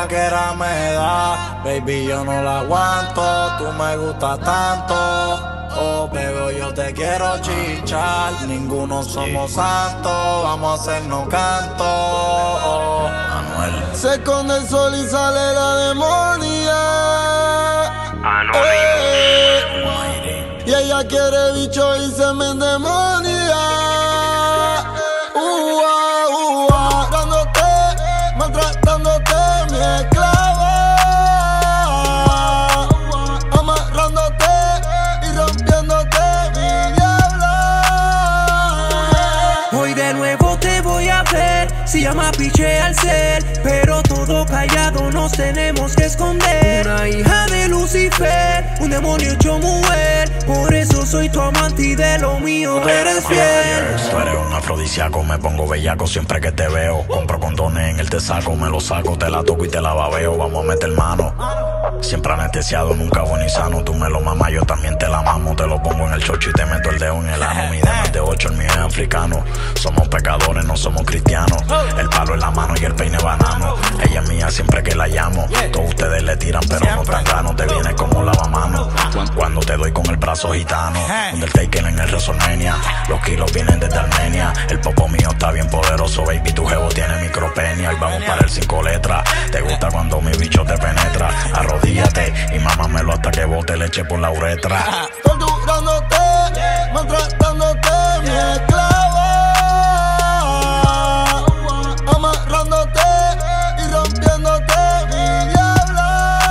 bellaquera me da. Baby, yo no la aguanto, tú me gustas tanto. Oh, pero yo te quiero chichar. Ninguno somos santos, vamos a hacernos canto. Oh, Anuel. Se esconde el sol y sale la demonia. Y ella quiere bicho y se me endemonia. Dándote, maltratándote, mi esclava. Amarrándote y rompiéndote, mi diabla. Hoy de nuevo te voy a ver. Se llama piche al ser, pero todo callado nos tenemos que esconder. Una hija de Lucifer, un demonio hecho mujer. Por eso soy tu amante y de lo mío eres fiel. Tú eres un afrodisíaco, me pongo bellaco siempre que te veo. Compro condones en el te saco, me lo saco, te la toco y te la babeo. Vamos a meter mano. Siempre anestesiado, nunca bonizano. Tú me lo mamas, yo también te la mamo. Te lo pongo en el chocho y te meto el dedo en el ano. Mi más de 8, el mío es africano. Somos pecadores, no somos cristianos. El palo en la mano y el peine banano. Ella es mía siempre que la llamo. Todos ustedes le tiran pero no tan gano. Te vienes como lavamanos cuando te doy con el brazo gitano. Undertaker en el WrestleMania. Los kilos vienen desde Armenia. El popo mío está bien poderoso, baby. Tu jevo tiene micropenia. Y vamos para el 5 letras. Te gusta cuando mi bicho te penetra. Arrodíllate y mámamelo hasta que bote leche por la uretra. Torturándote, maltratándote, mi esclava. Amarrándote y rompiéndote, mi diabla.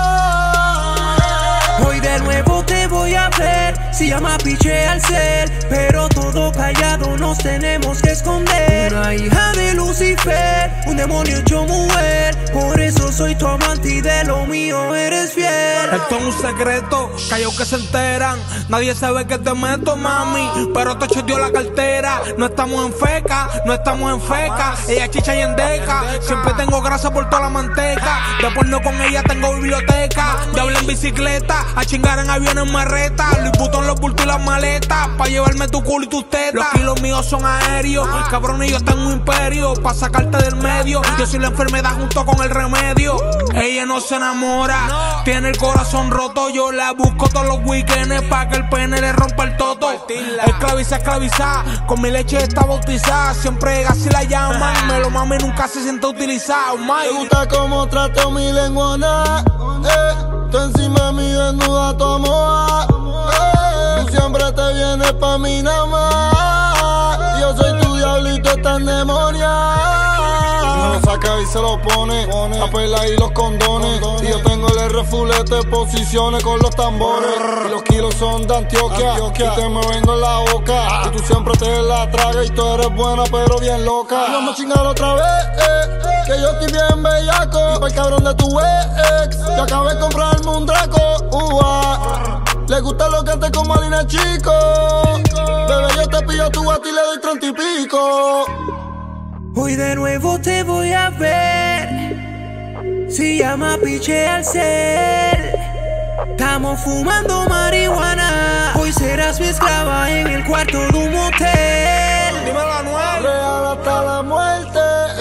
Hoy de nuevo te voy a ver. Se llama piche al ser, pero todo callado nos tenemos que esconder. Una hija de Lucifer, un demonio hecho mujer. Por eso soy tu amante y de lo mío eres fiel. Esto es un secreto, callao que se enteran. Nadie sabe que te meto, mami, pero te cheteó la cartera. No estamos en feca, no estamos en feca. Ella chicha y endeca. Siempre tengo grasa por toda la manteca. Después no con ella tengo biblioteca. Diablo en bicicleta, a chingar en aviones marreta. Luis Butón los bultos y las maletas, pa' llevarme tu culo y tus tetas. Los kilos míos son aéreos, cabrón, y yo tengo un imperio pa' sacarte del medio. Yo soy la enfermedad junto con el remedio. Ella no se enamora, tiene el corazón roto. Yo la busco todos los weekends pa' que el pene le rompa el toto. Esclaviza, esclaviza, con mi leche está bautizada. Siempre así la llaman, me lo mame y nunca se siente utilizado. Me gusta como trato mi lenguana, tú encima de mi desnuda tu moa. Tú siempre te vienes pa' mí nada más. Yo soy tu diablito, está en demonia. Lo saca y se lo pone, la pela y los condones. Y yo tengo el R fulete, posiciones con los tambores. Y los kilos son de Antioquia, y te me vengo en la boca. Y tú siempre te la tragas y tú eres buena pero bien loca. Vamos a chingar otra vez, que yo estoy bien bellaco. Y pa'l cabrón de tu ex, que acabé de comprarme un Draco. Le gusta lo que antes como Alina Chico. Bebé, yo te pillo tu guati y le doy 30 y pico. Hoy de nuevo te voy a ver. Se llama piche al ser. Estamos fumando marihuana. Hoy serás mi esclava en el cuarto de un motel. Dímelo, Anuel. Real hasta la muerte,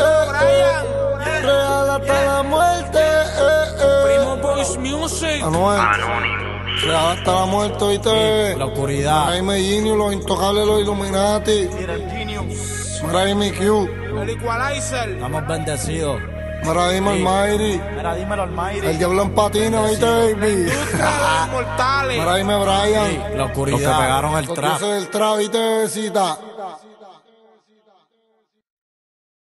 real hasta la muerte, Primo Boys Music. Anuel. Real hasta la muerte, oíste. La oscuridad. Jaime Genius, los intocables, los Illuminati. Jaime Q. El Equalizer. Estamos bendecidos. Mira, dime Almighty. Mira, dímelo al Mayri. El diablo en patina, oíste, baby. Mortales. Mira, dime Brian. La oscuridad. Los que pegaron el Los trap. dioses del trap, oíste, bebecita.